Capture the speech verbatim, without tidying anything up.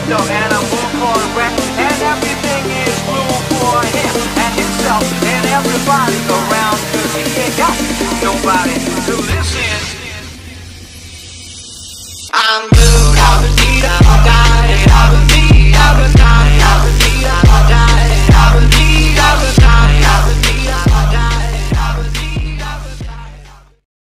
crypto and a book called rap, and everything is blue for him and himself and everybody around, cause he ain't got nobody to listen. I'm good.